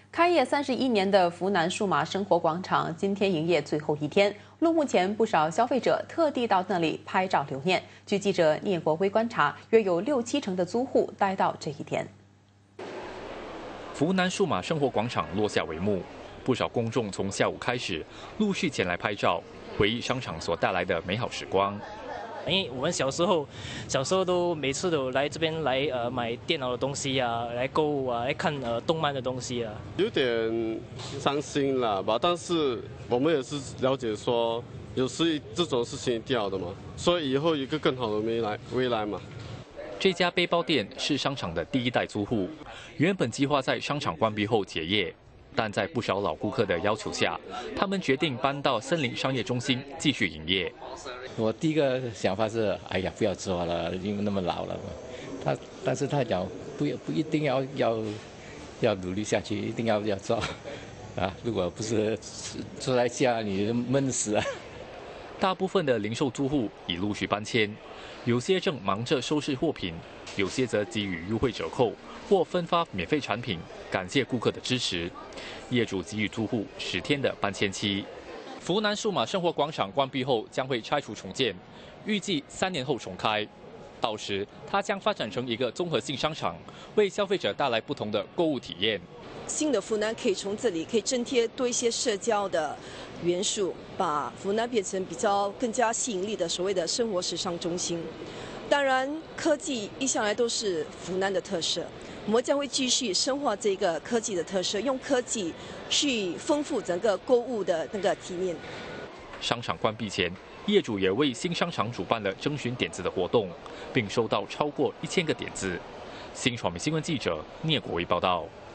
开业31年的福南数码生活广场今天营业最后一天，落幕前不少消费者特地到那里拍照留念。据记者聂国威观察，约有6、7成的租户待到这一天。 福南数码生活广场落下帷幕，不少公众从下午开始陆续前来拍照，回忆商场所带来的美好时光。 因为我们小时候都每次都来这边来买电脑的东西啊，来购物啊，来看动漫的东西啊， 有点伤心了吧？但是我们也是了解说，有时这种事情一定要的嘛，所以以后有一个更好的未来嘛。 这家背包店是商场的第1代租户，原本计划在商场关闭后结业，但在不少老顾客的要求下，他们决定搬到森林商业中心继续营业。 我第一个想法是，哎呀，不要做了，因为那么老了嘛。但是他讲不一定要努力下去，一定要做啊！如果不是坐在家里闷死了。 大部分的零售租户已陆续搬迁，有些正忙着收拾货品，有些则给予优惠折扣或分发免费产品，感谢顾客的支持。业主给予租户10天的搬迁期。 福南数码生活广场关闭后将会拆除重建，预计3年后重开。到时，它将发展成一个综合性商场，为消费者带来不同的购物体验。 新的福南可以从这里可以增添多一些社交的元素，把福南变成更加吸引力的所谓的生活时尚中心。当然，科技一向来都是福南的特色。 我们将会继续深化这个科技的特色，用科技去丰富整个购物的那个体验。 商场关闭前，业主也为新商场主办了征询点子的活动，并收到超过1000个点子。新传媒新闻记者聂国威报道。